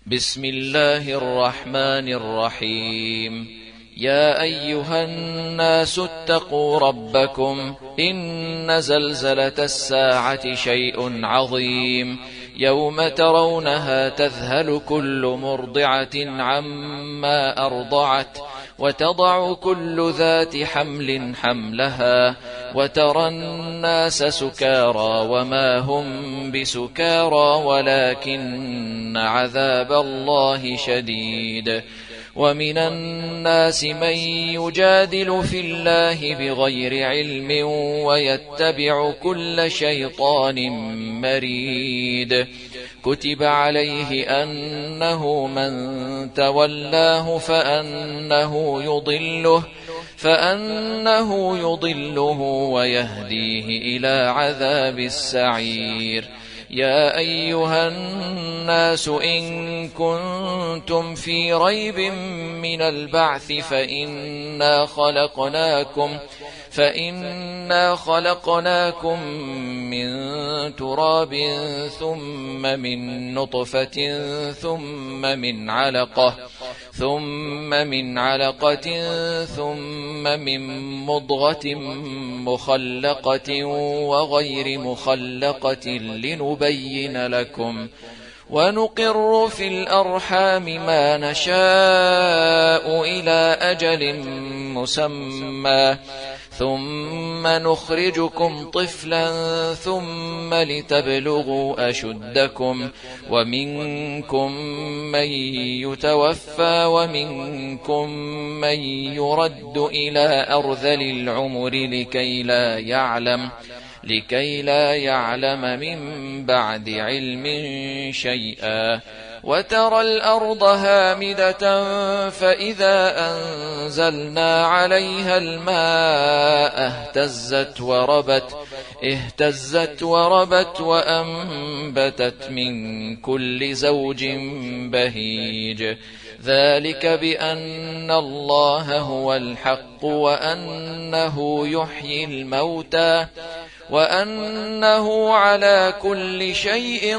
بسم الله الرحمن الرحيم. يا أيها الناس اتقوا ربكم إن زلزلة الساعة شيء عظيم يوم ترونها تذهل كل مرضعة عما أرضعت وتضع كل ذات حمل حملها وترى الناس سكارى وما هم بسكارى ولكن عذاب الله شديد. ومن الناس من يجادل في الله بغير علم ويتبع كل شيطان مريد. كتب عليه أنه من تولاه فأنه يضله ويهديه إلى عذاب السعير. يا أيها الناس إن كنتم في ريب من البعث فإنا خلقناكم من تراب ثم من نطفة ثم من علقة ثم من مضغة مخلقة وغير مخلقة لنبين لكم ونقر في الأرحام ما نشاء إلى أجل مسمى ثم نخرجكم طفلا ثم لتبلغوا أشدكم ومنكم من يتوفى ومنكم من يرد إلى أرذل العمر لكي لا يعلم من بعد علم شيئا. وترى الأرض هامدة فإذا أنزلنا عليها الماء اهتزت وربت وأنبتت من كل زوج بهيج. ذلك بأن الله هو الحق وأنه يحيي الموتى وأنه على كل شيء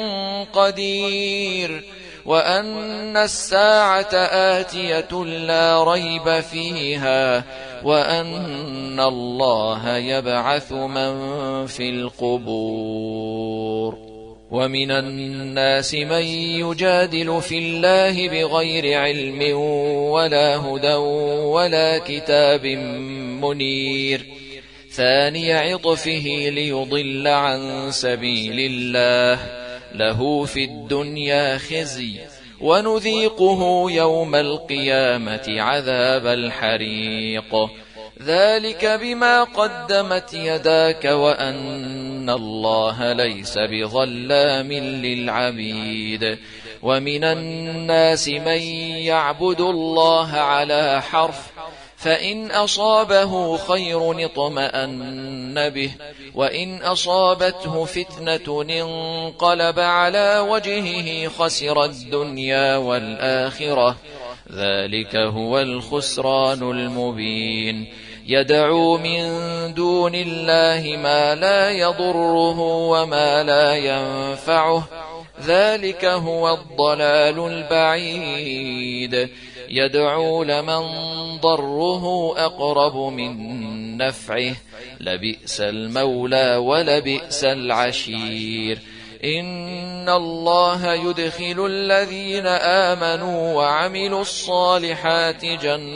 قدير وأن الساعة آتية لا ريب فيها وأن الله يبعث من في القبور. ومن الناس من يجادل في الله بغير علم ولا هدى ولا كتاب منير. ثاني عطفه ليضل عن سبيل الله له في الدنيا خزي ونذيقه يوم القيامة عذاب الحريق. ذلك بما قدمت يداك وأن الله ليس بظلام للعبيد. ومن الناس من يعبد الله على حرف فإن أصابه خير اطمأن به وإن أصابته فتنة انقلب على وجهه خسر الدنيا والآخرة. ذلك هو الخسران المبين. يدعو من دون الله ما لا يضره وما لا ينفعه. ذلك هو الضلال البعيد. يدعو لمن ضره أقرب من نفعه لبئس المولى ولبئس العشير. إن الله يدخل الذين آمنوا وعملوا الصالحات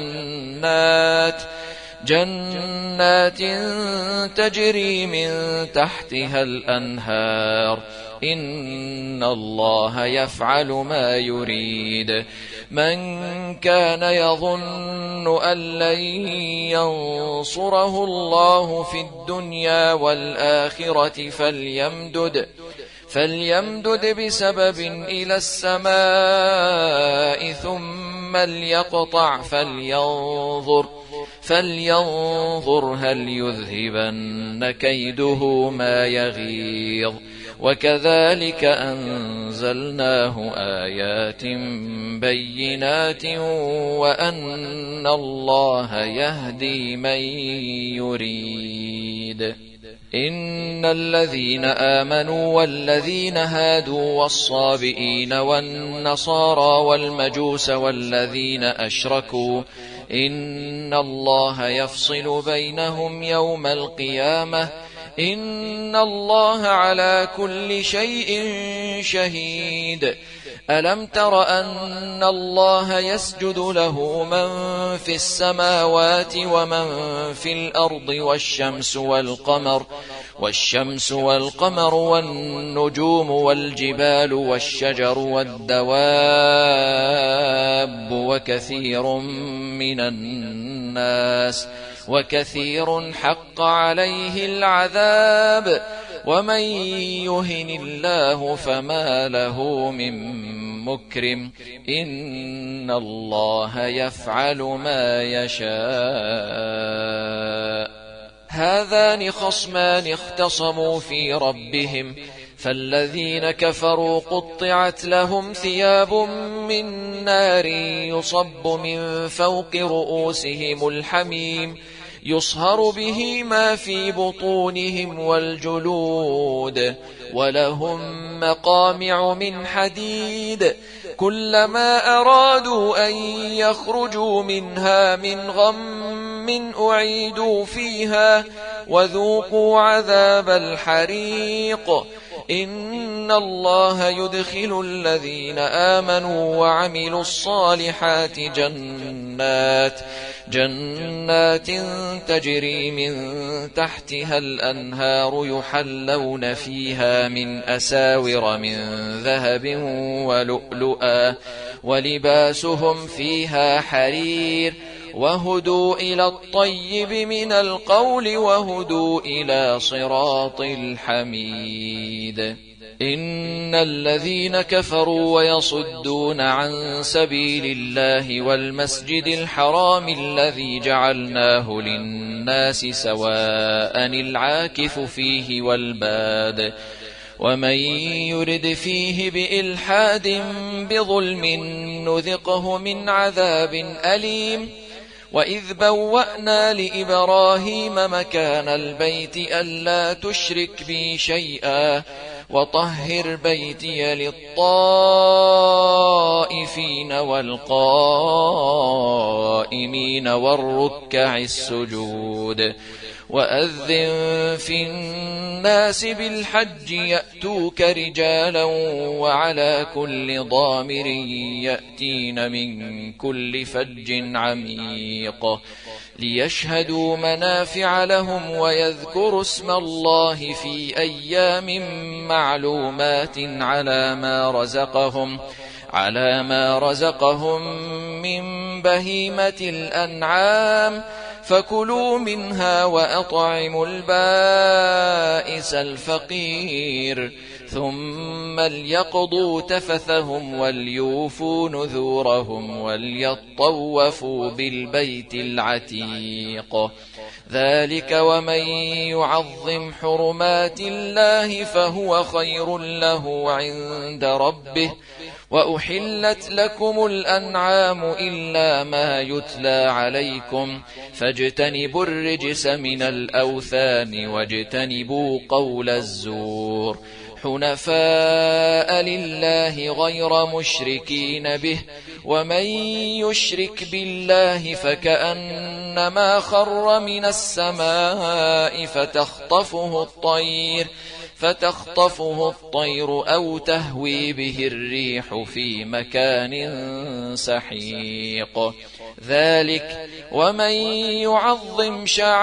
جنات تجري من تحتها الأنهار. إن الله يفعل ما يريد. من كان يظن أن لن ينصره الله في الدنيا والآخرة فليمدد بسبب إلى السماء ثم ليقطع فلينظر هل يذهبن كيده ما يغيظ. وكذلك أنزلناه آيات بينات وأن الله يهدي من يريد. إن الذين آمنوا والذين هادوا والصابئين والنصارى والمجوس والذين أشركوا إن الله يفصل بينهم يوم القيامة إن الله على كل شيء شهيد. ألم تر أن الله يسجد له من في السماوات ومن في الأرض والشمس والقمر والنجوم والجبال والشجر والدواب وكثير حق عليه العذاب ومن يهن الله فما له من مكرم إن الله يفعل ما يشاء. هذان خصمان اختصموا في ربهم فالذين كفروا قطعت لهم ثياب من نار يصب من فوق رؤوسهم الحميم يصهر به ما في بطونهم والجلود ولهم مقامع من حديد كلما أرادوا أن يخرجوا منها من غم أعيدوا فيها وذوقوا عذاب الحريق. إن الله يدخل الذين آمنوا وعملوا الصالحات جنات تجري من تحتها الأنهار يحلون فيها من أساور من ذهب ولؤلؤا ولباسهم فيها حرير وهدوا إلى الطيب من القول وهدوا إلى صراط الحميد. إن الذين كفروا ويصدون عن سبيل الله والمسجد الحرام الذي جعلناه للناس سواء العاكف فيه والباد ومن يرد فيه بإلحاد بظلم نذقه من عذاب أليم. وإذ بوأنا لإبراهيم مكان البيت ألا تشرك بي شيئا وطهر بيتي للطائفين والقائمين والركع السجود. وأذن في الناس بالحج يأتوك رجالا وعلى كل ضامر يأتين من كل فج عميق ليشهدوا منافع لهم ويذكروا اسم الله في أيام معلومات على ما رزقهم من بهيمة الأنعام فكلوا منها وأطعموا البائس الفقير ثم ليقضوا تفثهم وليوفوا نذورهم وليطوفوا بالبيت العتيق. ذلك ومن يعظم حرمات الله فهو خير له عند ربه. وأحلت لكم الأنعام إلا ما يتلى عليكم فاجتنبوا الرجس من الأوثان واجتنبوا قول الزور حنفاء لله غير مشركين به ومن يشرك بالله فكأنما خر من السماء فتخطفه الطير أو تهوي به الريح في مكان سحيق. ذلك ومن يعظم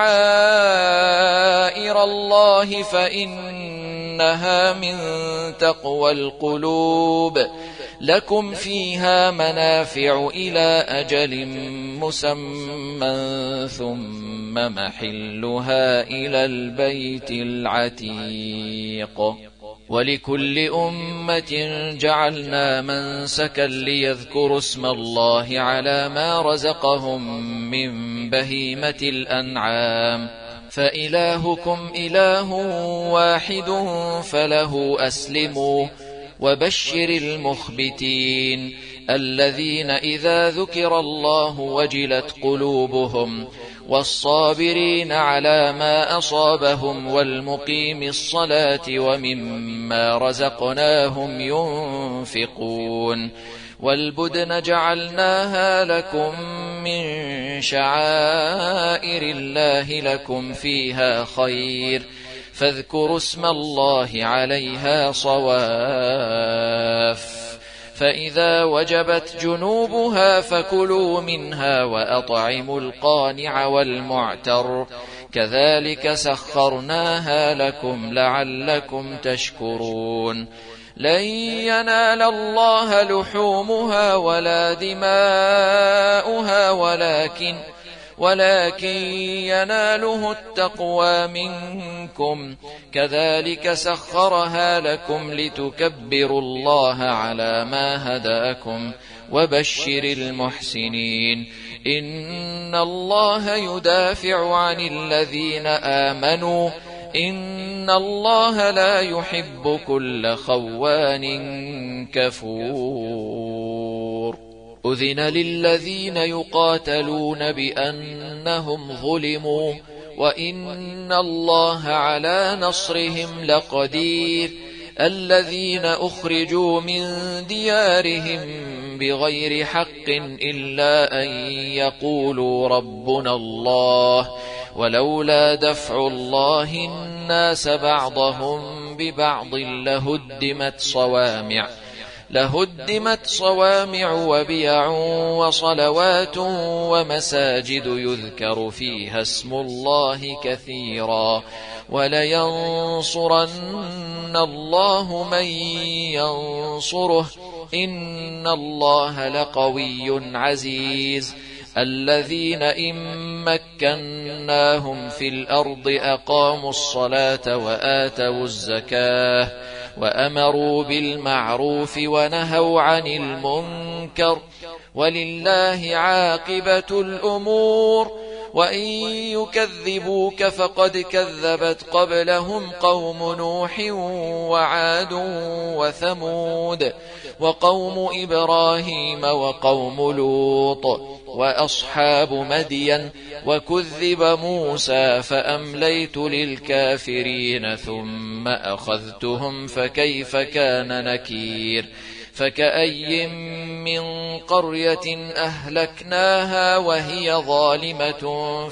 شعائر الله فإنها من تقوى القلوب. لكم فيها منافع إلى أجل مسمى ثم محلها إلى البيت العتيق. ولكل أمة جعلنا منسكا ليذكروا اسم الله على ما رزقهم من بهيمة الأنعام فإلهكم إله واحد فله أسلموا. وبشر المخبتين الذين إذا ذكر الله وجلت قلوبهم والصابرين على ما أصابهم والمقيم الصلاة ومما رزقناهم ينفقون والبدن جعلناها لكم من شعائر الله لكم فيها خير فاذكروا اسم الله عليها صواف فإذا وجبت جنوبها فكلوا منها وأطعموا القانع والمعتر كذلك سخرناها لكم لعلكم تشكرون لن ينال الله لحومها ولا دماؤها ولكن يناله التقوى منكم كذلك سخرها لكم لتكبروا الله على ما هداكم وبشر المحسنين إن الله يدافع عن الذين آمنوا إن الله لا يحب كل خوان كفور أذن للذين يقاتلون بأنهم ظلموا وإن الله على نصرهم لقدير الذين أخرجوا من ديارهم بغير حق إلا أن يقولوا ربنا الله ولولا دفع الله الناس بعضهم ببعض لهدمت صوامع وبيع وصلوات ومساجد يذكر فيها اسم الله كثيرا ولينصرن الله من ينصره إن الله لقوي عزيز الذين إن مكناهم في الأرض أقاموا الصلاة وآتوا الزكاة وأمروا بالمعروف ونهوا عن المنكر ولله عاقبة الأمور وإن يكذبوك فقد كذبت قبلهم قوم نوح وعاد وثمود وقوم إبراهيم وقوم لوط وأصحاب مدين وكذب موسى فأمليت للكافرين ثم أخذتهم فكيف كان نكير فكأي من قرية أهلكناها وهي ظالمة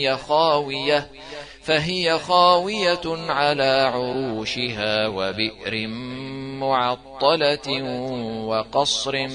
فهي خاوية على عروشها وبئر معطلة وقصر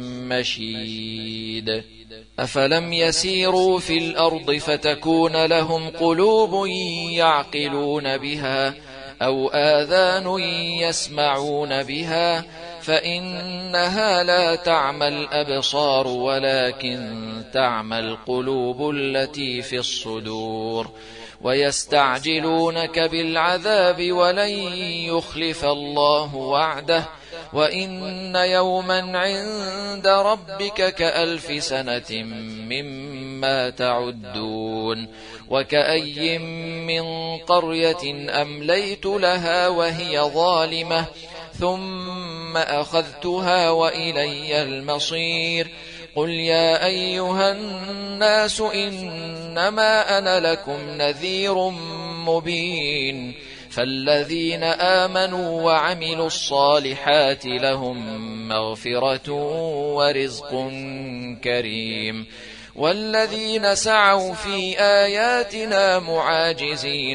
مشيد أفلم يسيروا في الأرض فتكون لهم قلوب يعقلون بها أو آذان يسمعون بها فإنها لا تعمى الأبصار ولكن تعمى القلوب التي في الصدور ويستعجلونك بالعذاب ولن يخلف الله وعده وإن يوما عند ربك كألف سنة مما تعدون وكأي من قرية أمليت لها وهي ظالمة ثم أخذتها وإلي المصير قل يا أيها الناس إنما أنا لكم نذير مبين فالذين آمنوا وعملوا الصالحات لهم مغفرة ورزق كريم والذين سعوا في آياتنا معاجزين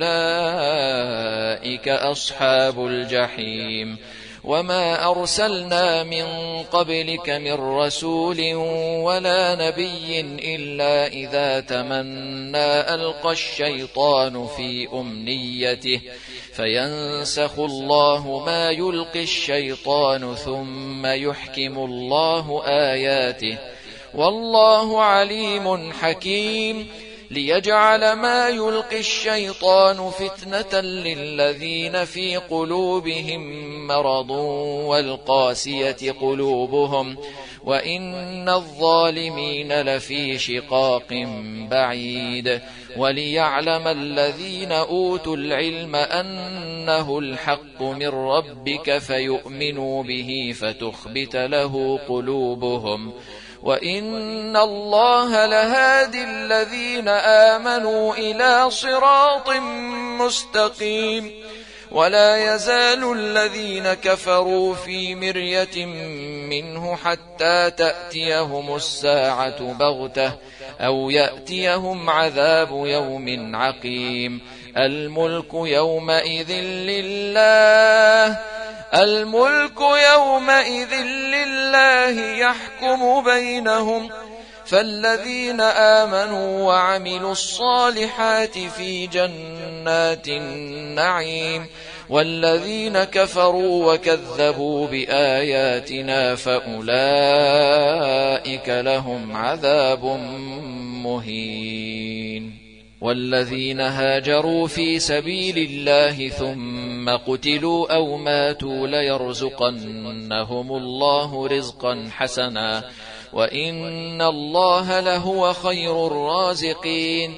أولئك أصحاب الجحيم وما أرسلنا من قبلك من رسول ولا نبي إلا إذا تمنى ألقى الشيطان في أمنيته فينسخ الله ما يلقي الشيطان ثم يحكم الله آياته والله عليم حكيم ليجعل ما يلقي الشيطان فتنة للذين في قلوبهم مرض والقاسية قلوبهم وإن الظالمين لفي شقاق بعيد وليعلم الذين أوتوا العلم أنه الحق من ربك فيؤمنوا به فتخبت له قلوبهم وإن الله لهادي الذين آمنوا إلى صراط مستقيم. ولا يزال الذين كفروا في مرية منه حتى تأتيهم الساعة بغتة أو يأتيهم عذاب يوم عقيم. الملك يومئذ لله يحكم بينهم. فالذين آمنوا وعملوا الصالحات في جنات النعيم، والذين كفروا وكذبوا بآياتنا فأولئك لهم عذاب مهين. والذين هاجروا في سبيل الله ثم قتلوا أو ماتوا ليرزقنهم الله رزقا حسنا وإن الله لهو خير الرازقين.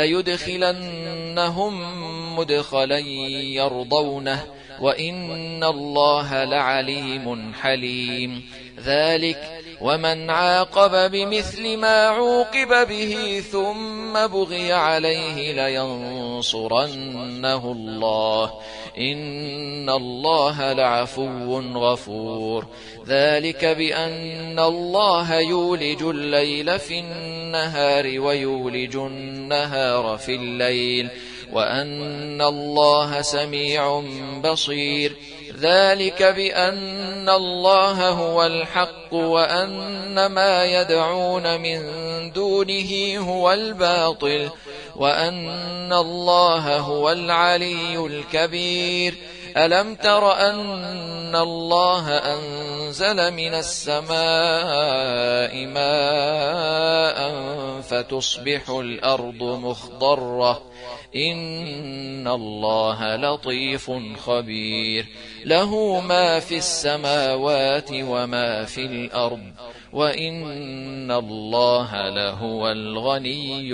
ليدخلنهم مدخلا يرضونه وإن الله لعليم حليم. ذلك ومن عاقب بمثل ما عوقب به ثم بغي عليه لينصرنه الله إن الله لعفو غفور. ذلك بأن الله يولج الليل في النهار ويولج النهار في الليل وأن الله سميع بصير. ذلك بأن الله هو الحق وأن ما يدعون من دونه هو الباطل وأن الله هو العلي الكبير. ألم تر أن الله أنزل من السماء ماء فتصبح الأرض مخضرة إن الله لطيف خبير. له ما في السماوات وما في الأرض وإن الله لهو الغني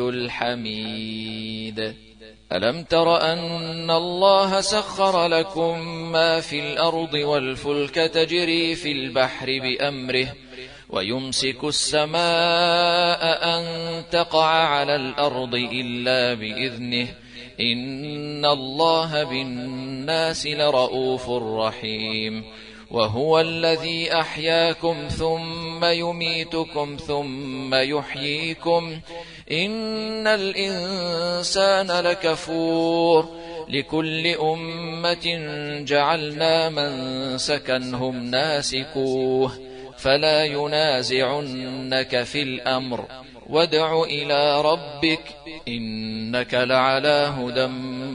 الحميد. ألم تر أن الله سخر لكم ما في الأرض والفلك تجري في البحر بأمره ويمسك السماء أن تقع على الأرض إلا بإذنه إن الله بالناس لرؤوف رحيم. وهو الذي أحياكم ثم يميتكم ثم يحييكم إن الإنسان لكفور. لكل أمة جعلنا منسكا هم ناسكوه فلا ينازعنك في الأمر وادع إلى ربك إنك لعلى هدى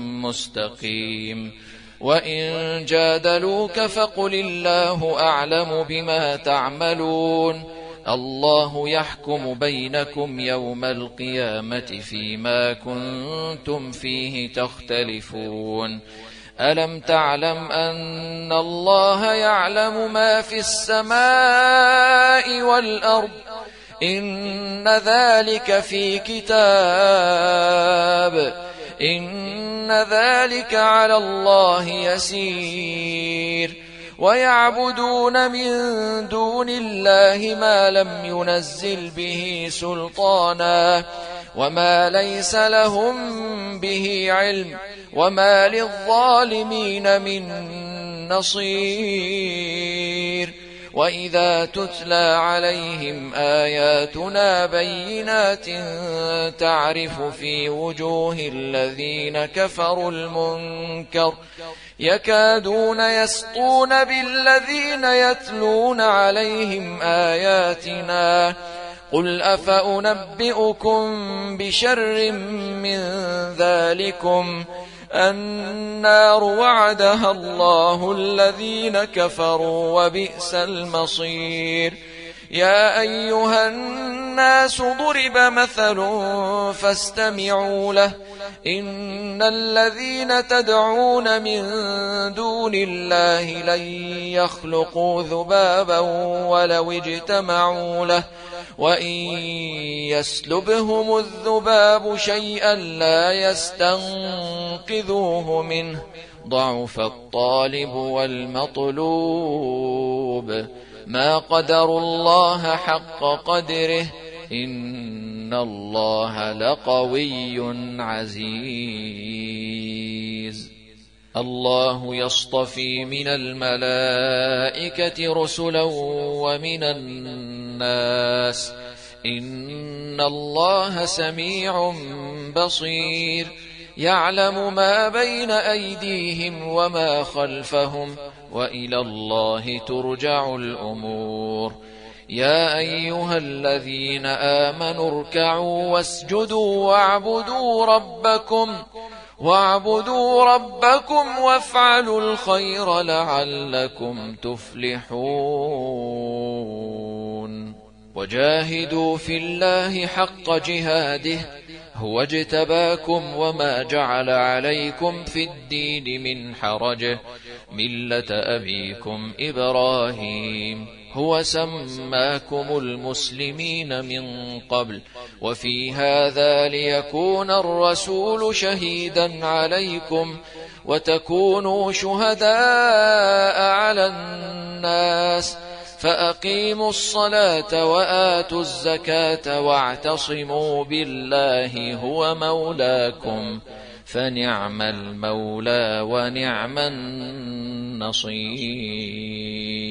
مستقيم. وإن جادلوك فقل الله أعلم بما تعملون. الله يحكم بينكم يوم القيامة فيما كنتم فيه تختلفون. ألم تعلم أن الله يعلم ما في السماء والأرض إن ذلك في كتاب إن ذلك على الله يسير. ويعبدون من دون الله ما لم ينزل به سلطانا وما ليس لهم به علم وما للظالمين من نصير. وإذا تتلى عليهم آياتنا بينات تعرف في وجوه الذين كفروا المنكر يكادون يسطون بالذين يتلون عليهم آياتنا. قل أفأنبئكم بشر من ذلكم النار وعدها الله الذين كفروا وبئس المصير. يا أيها الناس ضرب مثل فاستمعوا له إن الذين تدعون من دون الله لن يخلقوا ذبابا ولو اجتمعوا له وإن يسلبهم الذباب شيئا لا يستنقذوه منه ضعف الطالب والمطلوب. ما قدروا الله حق قدره إن الله لقوي عزيز. الله يصطفي من الملائكة رسلا ومن الناس إن الله سميع بصير يعلم ما بين أيديهم وما خلفهم وإلى الله ترجع الأمور. يا أيها الذين آمنوا اركعوا واسجدوا واعبدوا ربكم وافعلوا الخير لعلكم تفلحون. وجاهدوا في الله حق جهاده هو اجتباكم وما جعل عليكم في الدين من حرج ملة أبيكم إبراهيم هو سماكم المسلمين من قبل وفي هذا ليكون الرسول شهيدا عليكم وتكونوا شهداء على الناس فأقيموا الصلاة وآتوا الزكاة واعتصموا بالله هو مولاكم فنعم المولى ونعم النصير.